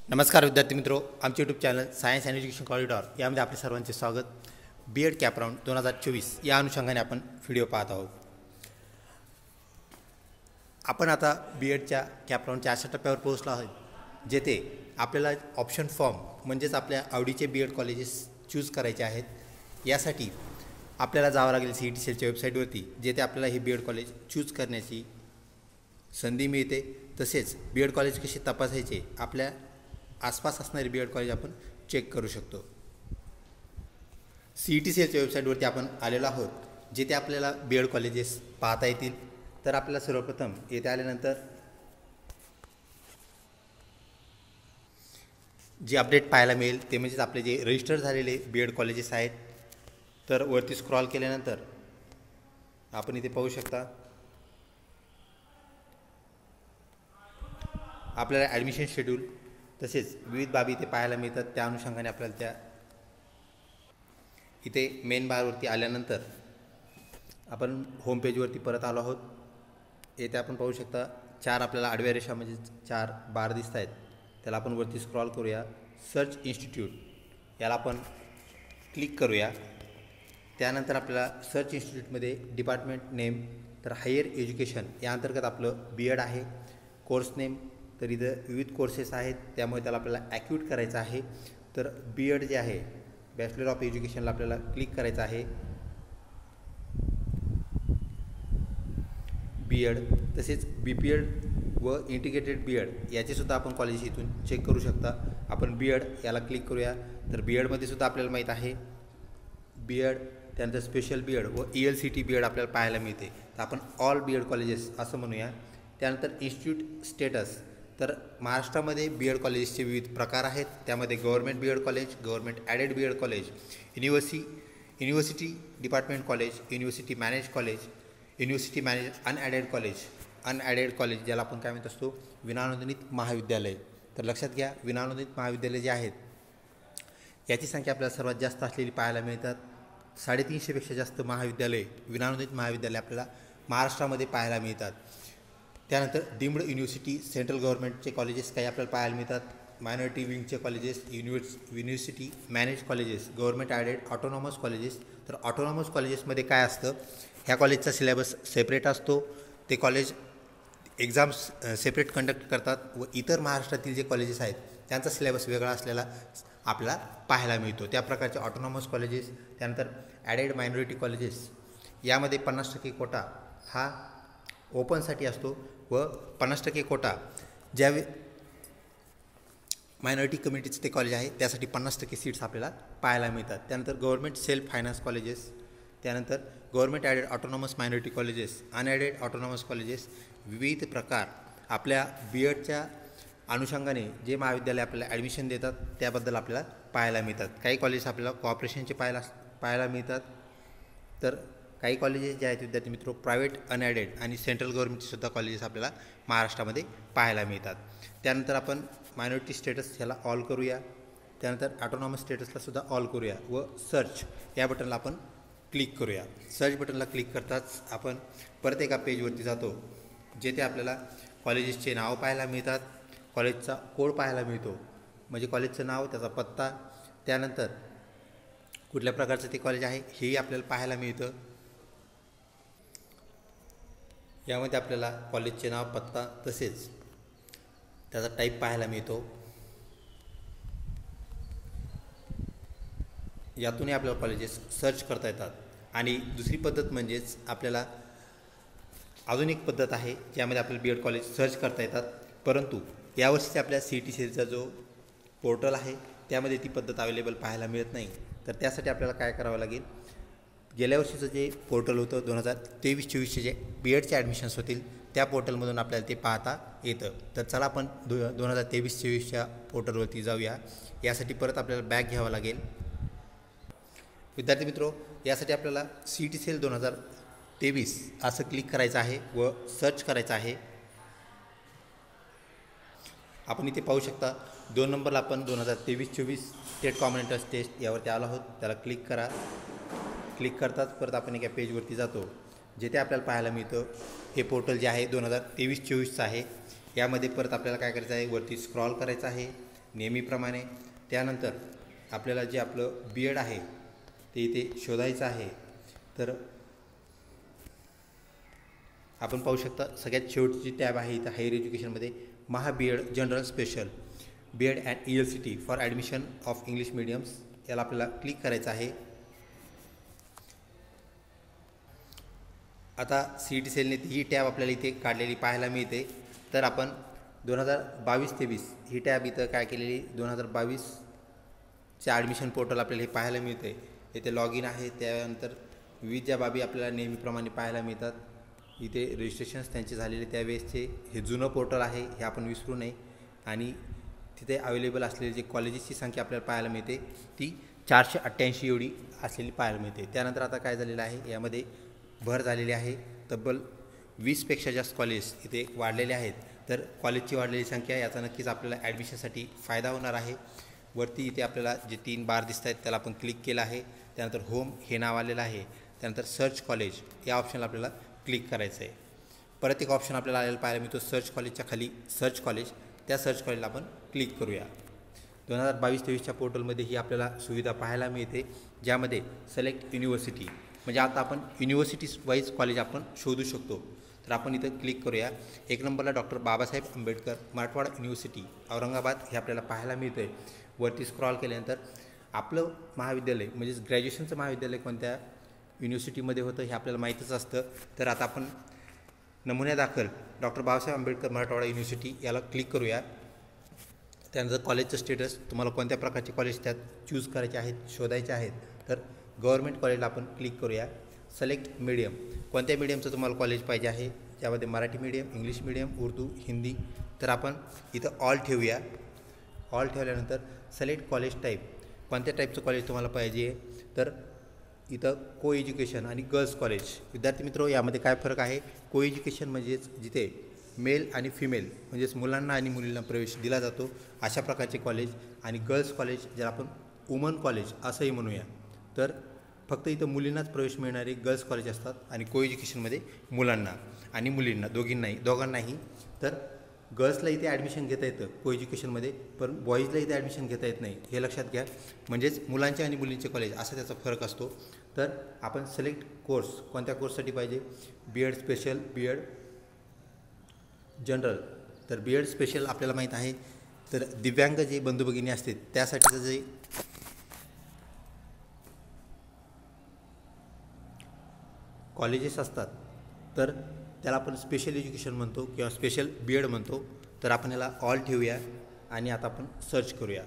नमस्कार विद्यार्थी मित्रों, आमचे YouTube channel science and education corridor यामध्ये आपले सर्वांचे स्वागत। बीएड कॅप राऊंड 2024 या अनुषंगाने आपण व्हिडिओ पाहत आहोत। आपण आता बीएडच्या कॅप राऊंडच्या अशा टप्प्यावर पोहोचलो आहोत, जेथे आपल्याला ऑप्शन फॉर्म म्हणजेच आपल्या आवडीचे बीएड कॉलेजेस चूज करायचे आहेत। यासाठी आपल्याला जावं लागेल सीईटी सेलच्या वेबसाईटवरती, जेथे आपल्याला हे बीएड कॉलेज चूज करण्याची संधी मिळते। तसेच बीएड कॉलेज कसे तपासायचे, आपल्या आसपास असणारे बीएड कॉलेज आपण चेक करू शकतो। सीईटी सेलच्या वेबसाईटवरती आपण आलेलो आहोत, जेथे आपल्याला बीएड कॉलेजेस पाहता येतील। तर आपल्याला सर्वप्रथम येथे आल्यानंतर जे अपडेट पाहायला मिळेल ते म्हणजे आपले जे रजिस्टर झालेले बीएड कॉलेजेस आहेत। तर वरती स्क्रॉल केल्यानंतर आपण इथे पाहू शकता आपल्याला ॲडमिशन शेड्यूल तसेच विविध बाबी इथे पाहायला मिळतात। त्या अनुषंगाने आपल्याला त्या इथे मेन बारवरती आल्यानंतर आपण होम पेजवरती परत आलो आहोत। येथे आपण पाहू शकता चार आपल्याला आडव्या रेषा म्हणजे चार बार दिसत आहेत। त्याला आपण वरती स्क्रॉल करूया, सर्च इन्स्टिट्यूट याला आपण क्लिक करूया। त्यानंतर आपल्याला सर्च इन्स्टिट्यूटमध्ये डिपार्टमेंट नेम तर हायर एज्युकेशन या अंतर्गत आपलं बीएड आहे। कोर्स नेम तर इथं विविध कोर्सेस आहेत, त्यामुळे त्याला आपल्याला ॲक्यूट करायचं आहे। तर बीएड जे आहे बॅचलर ऑफ एज्युकेशनला आपल्याला क्लिक करायचं आहे। बीएड तसेच बीपीएड व इंटिग्रेटेड बीएड याचेसुद्धा आपण कॉलेज इथून चेक करू शकता। आपण बीएड याला क्लिक करूया। तर बीएडमध्ये सुद्धा आपल्याला माहीत आहे बीएड, त्यानंतर स्पेशल बीएड व ELCT बीएड आपल्याला पाहायला मिळते। तर आपण ऑल बीएड कॉलेजेस असं म्हणूया। त्यानंतर इन्स्टिट्यूट स्टेटस तर महाराष्ट्रामध्ये बीएड कॉलेजेसचे विविध प्रकार आहेत। त्यामध्ये government B Ed college, government aided B Ed college, university department college, university manage college, university manage unaided college ज्याला आपण काय म्हणत असतो विनानोंदणीत महाविद्यालय। तर लक्षात घ्या, विनानोंदणीत महाविद्यालय जे आहेत याची संख्या आपल्याला सर्वात जास्त असलेली पाहायला मिळतात। 350पेक्षा जास्त महाविद्यालय विनानोंदणीत महाविद्यालय आपल्याला महाराष्ट्रामध्ये पाहायला मिळतात। त्यानंतर डीम्ड युनिव्हर्सिटी सेंट्रल गव्हर्नमेंटचे कॉलेजेस काही आपल्याला पाहायला मिळतात। मायनॉरिटी विंगचे colleges, university manage colleges, government aided autonomous colleges. तर ऑटोनॉमस कॉलेजेसमध्ये काय असतं, ह्या कॉलेजचा सिलेबस सेपरेट असतो। ते कॉलेज एक्झाम्स सेपरेट कंडक्ट करतात व इतर महाराष्ट्रातील जे कॉलेजेस आहेत त्यांचा सिलेबस वेगळा असलेला आपल्याला पाहायला मिळतो। त्या प्रकारचे ऑटोनॉमस कॉलेजेस। त्यानंतर ॲडेड मायनॉरिटी कॉलेजेस यामध्ये 50% कोटा हा ओपनसाठी असतो व 50% कोटा ज्या मायनॉरिटी कम्युनिटीचं ते कॉलेज आहे त्यासाठी 50% सीट्स आपल्याला पाहायला मिळतात। त्यानंतर गव्हर्नमेंट सेल्फ फायनान्स कॉलेजेस, त्यानंतर government aided autonomous minority colleges, unaided autonomous colleges, विविध प्रकार आपल्या बीएडच्या अनुषंगाने जे महाविद्यालय आपल्याला ॲडमिशन देतात त्याबद्दल आपल्याला पाहायला मिळतात। काही कॉलेजेस आपल्याला कॉर्पोरेशनचे पाहायला मिळतात। तर काही कॉलेजेस जे आहेत विद्यार्थी मित्रों प्रायव्हेट, अनॲडेड आणि सेंट्रल गव्हर्नमेंटचेसुद्धा कॉलेजेस आपल्याला महाराष्ट्रामध्ये पाहायला मिळतात। त्यानंतर आपण मायनॉरिटी स्टेटस ह्याला ऑल करूया। त्यानंतर ऑटोनॉमस स्टेटसलासुद्धा ऑल करूया व सर्च या बटनला आपण क्लिक करूया। सर्च बटनला क्लिक करताच आपण परत एका पेजवरती जातो, जेथे आपल्याला कॉलेजेसचे नाव पाहायला मिळतात, कॉलेजचा कोड पाहायला मिळतो म्हणजे कॉलेजचं नाव, त्याचा पत्ता, त्यानंतर कुठल्या प्रकारचं ते कॉलेज आहे हेही आपल्याला पाहायला मिळतं। यामध्ये आपल्याला कॉलेजचे नाव, पत्ता तसेच त्याचा टाईप पाहायला मिळतो। यातूनही आपल्याला कॉलेजेस सर्च करता येतात। आणि दुसरी पद्धत म्हणजेच आपल्याला अजून एक पद्धत आहे ज्यामध्ये आपल्याला बीएड कॉलेज सर्च करता येतात, परंतु यावर्षीच्या आपल्या सीईटी सेलचा जो पोर्टल आहे त्यामध्ये ती पद्धत अवेलेबल पाहायला मिळत नाही। तर त्यासाठी आपल्याला काय करावं लागेल, गेल्या वर्षीचं जे पोर्टल होतं 2023-24चे जे बीएडचे ॲडमिशन्स होतील त्या पोर्टलमधून आपल्याला ते पाहता येतं। तर चला आपण 2023-24च्या पोर्टलवरती जाऊया। यासाठी परत आपल्याला बॅक घ्यावं लागेल। विद्यार्थी मित्रों, यासाठी आपल्याला सीईटी सेल 2023 असं क्लिक करायचं आहे व सर्च करायचं आहे। आपण इथे पाहू शकता 2 नंबरला आपण 2023-24 स्टेट कॉमन एंट्रन्स टेस्ट यावरती आलो आहोत। त्याला क्लिक करा। क्लिक करताच परत आपण एका पेजवरती जातो, जेथे आपल्याला पाहायला मिळतं हे पोर्टल जे आहे 2023-24चं आहे। यामध्ये परत आपल्याला काय करायचं आहे, वरती स्क्रॉल करायचं आहे, नेहमीप्रमाणे. त्यानंतर आपल्याला जे आपलं बी एड आहे ते इथे शोधायचं आहे. तर आपण पाहू शकता सगळ्यात शेवटची टॅब आहे इथं हायर एज्युकेशनमध्ये Maha B Ed general special B Ed and ELCT for admission of English mediums, याला आपल्याला क्लिक करायचं आहे. आता CET सेलने ही टॅब आपल्याला इथे काढलेली पाहायला मिळते. तर आपण 2022-23 ही टॅब इथं काय केलेली 2022चे ॲडमिशन पोर्टल आपल्याला हे पाहायला मिळते. इथे लॉग इन आहे. त्यानंतर विविध ज्या बाबी आपल्याला नेहमीप्रमाणे पाहायला मिळतात. इथे रजिस्ट्रेशन्स त्यांचे झालेले त्यावेळेसचे हे जुनं पोर्टल आहे, हे आपण विसरू नये. आणि तिथे अवेलेबल असलेले जे कॉलेजेसची संख्या आपल्याला पाहायला मिळते ती 488 एवढी असलेली पाहायला मिळते. त्यानंतर आता काय झालेलं आहे, यामध्ये भर झालेली आहे. तब्बल 20पेक्षा जास्त कॉलेज इथे वाढलेले आहेत. तर कॉलेजची वाढलेली संख्या याचा नक्कीच आपल्याला ॲडमिशनसाठी फायदा होणार आहे. वरती इथे आपल्याला जे 3 बार दिसत आहेत त्याला आपण क्लिक केलं आहे. त्यानंतर होम हे नाव आलेलं आहे. त्यानंतर सर्च कॉलेज या ऑप्शनला आपल्याला क्लिक करायचं आहे. परत एक ऑप्शन आपल्याला आलेला पाहायला मिळतो सर्च कॉलेजच्या खाली सर्च कॉलेज. त्या सर्च कॉलेजला आपण क्लिक करूया. 2022-23च्या पोर्टलमध्ये ही आपल्याला सुविधा पाहायला मिळते, ज्यामध्ये सिलेक्ट युनिव्हर्सिटी म्हणजे आता आपण युनिव्हर्सिटीज वाईज कॉलेज आपण शोधू शकतो. तर आपण इथं क्लिक करूया. 1 नंबरला डॉक्टर बाबासाहेब आंबेडकर मराठवाडा युनिव्हर्सिटी औरंगाबाद हे आपल्याला पाहायला मिळतं आहे. वरती स्क्रॉल केल्यानंतर आपलं महाविद्यालय म्हणजेच ग्रॅज्युएशनचं महाविद्यालय कोणत्या युनिव्हर्सिटीमध्ये होतं हे आपल्याला माहीतच असतं. तर आता आपण नमुन्यादाखल डॉक्टर बाबासाहेब आंबेडकर मराठवाडा युनिव्हर्सिटी याला क्लिक करूया. त्यानंतर कॉलेजचं स्टेटस तुम्हाला कोणत्या प्रकारचे कॉलेज त्यात चूज करायचे आहेत, शोधायचे आहेत. तर गव्हर्मेंट कॉलेजला आपण क्लिक करूया. सिलेक्ट मीडियम कोणत्या मीडियमचं तुम्हाला कॉलेज पाहिजे आहे, ज्यामध्ये Marathi medium, English medium, Urdu, Hindi. तर आपण इथं ऑल ठेवूया. ऑल ठेवल्यानंतर सिलेक्ट कॉलेज टाईप कोणत्या टाईपचं कॉलेज तुम्हाला पाहिजे. तर इथं को एज्युकेशन आणि गर्ल्स कॉलेज. विद्यार्थी मित्रो, यामध्ये काय फरक आहे. को एज्युकेशन म्हणजेच जिथे मेल आणि फिमेल म्हणजेच मुलांना आणि मुलींना प्रवेश दिला जातो अशा प्रकारचे कॉलेज. आणि गर्ल्स कॉलेज ज्याला आपण वुमन कॉलेज असंही म्हणूया. तर फक्त इथं मुलींनाच प्रवेश मिळणारे गर्ल्स कॉलेज असतात. आणि को एज्युकेशनमध्ये मुलांना आणि मुलींना दोघांनाही. तर गर्ल्सला इथे ॲडमिशन घेता येतं को एज्युकेशनमध्ये, पण बॉईजला इथे ॲडमिशन घेता येत नाही, हे लक्षात घ्या. म्हणजेच मुलांचे आणि मुलींचे कॉलेज असा त्याचा फरक असतो. तर आपण सिलेक्ट कोर्स कोणत्या कोर्ससाठी पाहिजे, B Ed special, B Ed general. तर बी एड स्पेशल आपल्याला माहीत आहे. तर दिव्यांग जे बंधू भगिनी असते त्यासाठीचं जे कॉलेजेस असतात तर त्याला आपण स्पेशल एज्युकेशन म्हणतो किंवा स्पेशल बी एड म्हणतो. तर आपण याला ऑल ठेवूया आणि आता आपण सर्च करूया.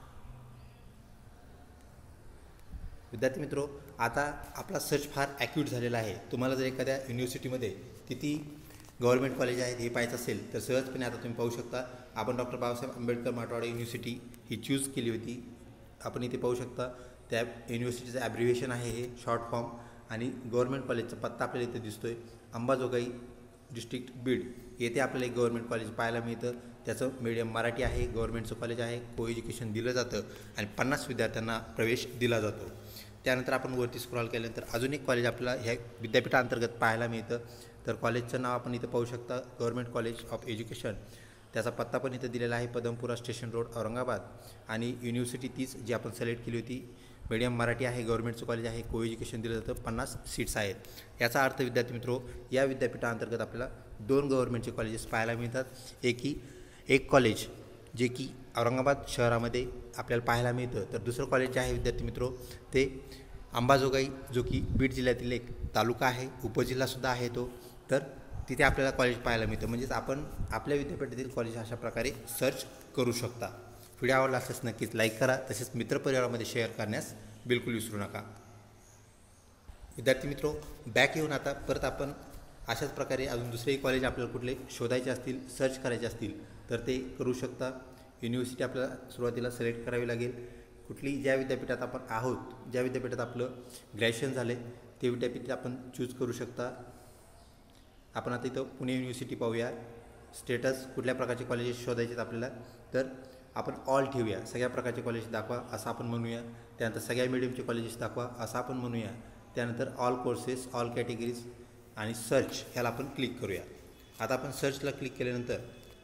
विद्यार्थी मित्रो, आता आपला सर्च फार ॲक्यूट झालेला आहे. तुम्हाला जर एखाद्या युनिव्हर्सिटीमध्ये किती गव्हर्मेंट कॉलेज आहेत हे पाहायचं असेल तर सहजपणे आता तुम्ही पाहू शकता. आपण डॉक्टर बाबासाहेब आंबेडकर मराठवाडा युनिव्हर्सिटी ही चूज केली होती. आपण इथे पाहू शकता त्या युनिव्हर्सिटीचं ॲब्रिव्हिएशन आहे हे शॉर्ट फॉर्म. आणि गव्हर्मेंट कॉलेजचा पत्ता आपल्याला इथे दिसतोय अंबाजोगाई डिस्ट्रिक्ट बीड. येथे आपल्याला एक गव्हर्मेंट कॉलेज पाहायला मिळतं. त्याचं मीडियम मराठी आहे, गव्हर्मेंटचं कॉलेज आहे, को एज्युकेशन दिलं जातं आणि 50 विद्यार्थ्यांना प्रवेश दिला जातो. त्यानंतर आपण वरती स्क्रॉल केल्यानंतर अजून एक कॉलेज आपल्याला ह्या विद्यापीठाअंतर्गत पाहायला मिळतं. तर कॉलेजचं नाव आपण इथं पाहू शकता गव्हर्मेंट कॉलेज ऑफ एज्युकेशन. त्याचा पत्ता पण इथं दिलेला आहे पदमपुरा स्टेशन रोड औरंगाबाद. आणि युनिव्हर्सिटी तीच जी आपण सिलेक्ट केली होती, मीडियम मराठी आहे, गव्हर्मेंटचं कॉलेज आहे, को एज्युकेशन दिलं जातं, 50 सीट्स आहेत. याचा अर्थ विद्यार्थी मित्रो, या विद्यापीठाअंतर्गत आपल्याला 2 गव्हर्मेंटचे कॉलेजेस पाहायला मिळतात. एक कॉलेज जे की औरंगाबाद शहरामध्ये आपल्याला पाहायला मिळतं. तर दुसरं कॉलेज जे आहे विद्यार्थी मित्रो ते अंबाजोगाई, जो की बीड जिल्ह्यातील एक तालुका आहे, उपजिल्हासुद्धा आहे तो. तर तिथे आपल्याला कॉलेज पाहायला मिळतं. म्हणजेच आपण आपल्या विद्यापीठातील कॉलेज अशा प्रकारे सर्च करू शकता. व्हिडिओ आवडला असल्यास नक्कीच लाईक करा. तसेच मित्रपरिवारामध्ये शेअर करण्यास बिलकुल विसरू नका. विद्यार्थी मित्रो, बॅक येऊन आता परत आपण अशाच प्रकारे अजून दुसरेही कॉलेज आपल्याला कुठले शोधायचे असतील, सर्च करायचे असतील तर ते करू शकता. युनिव्हर्सिटी आपल्याला सुरुवातीला सिलेक्ट करावी लागेल. ज्या विद्यापीठात आपण आहोत, ज्या विद्यापीठात आपलं ग्रॅज्युएशन झालं आहे ते विद्यापीठ आपण चूज करू शकता. आपण आता इथं पुणे युनिव्हर्सिटी पाहूया. स्टेटस कुठल्या प्रकारचे कॉलेजेस शोधायचे आहेत आपल्याला. तर आपण ऑल ठेवूया. सगळ्या प्रकारचे कॉलेज दाखवा असं आपण म्हणूया. त्यानंतर सगळ्या मीडियमचे कॉलेजेस दाखवा असं आपण म्हणूया. त्यानंतर ऑल कोर्सेस, ऑल कॅटेगरीज आणि सर्च ह्याला आपण क्लिक करूया. आता आपण सर्चला क्लिक केल्यानंतर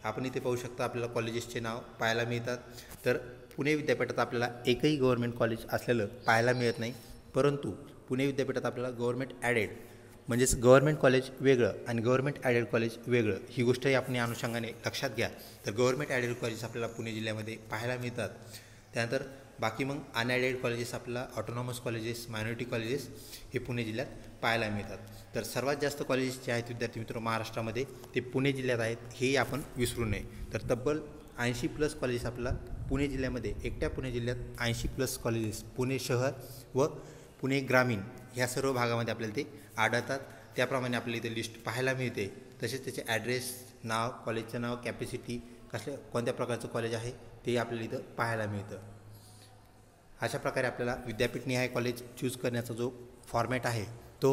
आपण इथे पाहू शकता आपल्याला कॉलेजेसचे नाव पाहायला मिळतात. तर पुणे विद्यापीठात आपल्याला एकही गव्हर्मेंट कॉलेज असलेलं पाहायला मिळत नाही, परंतु पुणे विद्यापीठात आपल्याला गव्हर्मेंट ॲडेड म्हणजेच गव्हर्मेंट कॉलेज वेगळं आणि गव्हर्मेंट ॲडेड कॉलेज वेगळं ही गोष्टही आपण या अनुषंगाने लक्षात घ्या. तर गव्हर्मेंट ॲडेड कॉलेज आपल्याला पुणे जिल्ह्यामध्ये पाहायला मिळतात. त्यानंतर बाकी मग अनॲडेड कॉलेजेस आपल्याला ऑटोनॉमस कॉलेजेस, मायनॉरिटी कॉलेजेस हे पुणे जिल्ह्यात पाहायला मिळतात. तर सर्वात जास्त कॉलेजेस जे आहेत विद्यार्थी मित्र महाराष्ट्रामध्ये ते पुणे जिल्ह्यात आहेत, हेही आपण विसरू नये. तर तब्बल 80+ कॉलेजेस आपल्याला पुणे जिल्ह्यामध्ये, एकट्या पुणे जिल्ह्यात 80+ कॉलेजेस पुणे शहर व पुणे ग्रामीण ह्या सर्व भागामध्ये आपल्याला ते आढळतात. त्याप्रमाणे आपल्याला इथे लिस्ट पाहायला मिळते. तसेच त्याचे ॲड्रेस, नाव, कॉलेजचं नाव, कॅपॅसिटी, कोणत्या प्रकारचं कॉलेज आहे ते आपल्याला इथं पाहायला मिळतं. अशा प्रकारे आपल्याला विद्यापीठनिहाय कॉलेज चूज करण्याचा जो फॉर्मॅट आहे तो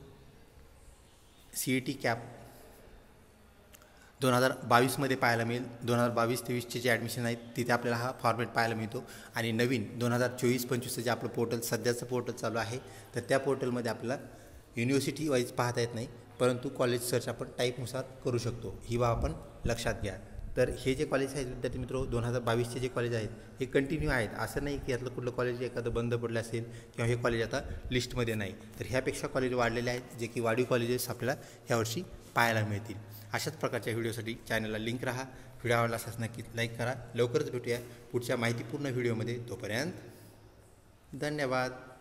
CET कॅप 2022मध्ये पाहायला मिळेल. 2022-23चे जे ॲडमिशन आहेत तिथे आपल्याला हा फॉर्मॅट पाहायला मिळतो. आणि नवीन 2024-25चं जे आपलं पोर्टल, सध्याचं पोर्टल चालू आहे, तर त्या पोर्टलमध्ये आपल्याला युनिव्हर्सिटी वाईज पाहता येत नाही, परंतु कॉलेज सर्च आपण टाईपनुसार करू शकतो. ही बाब आपण लक्षात घ्या. तर हे जे कॉलेज आहेत विद्यार्थी मित्र 2022चे जे कॉलेज आहेत हे कंटिन्यू आहेत. असं नाही की यातलं कुठलं कॉलेज एखादं बंद पडलं असेल किंवा हे कॉलेज आता लिस्टमध्ये नाही. तर ह्यापेक्षा कॉलेज वाढलेले आहेत, जे की वाढीव कॉलेजेस आपल्याला ह्यावर्षी पाहायला मिळतील. अशाच प्रकारच्या व्हिडिओसाठी चॅनलला लिंक राहा. व्हिडिओ आवडला असल्यास नक्कीच लाईक करा. लवकरच भेटूया पुढच्या माहितीपूर्ण व्हिडिओमध्ये. तोपर्यंत धन्यवाद.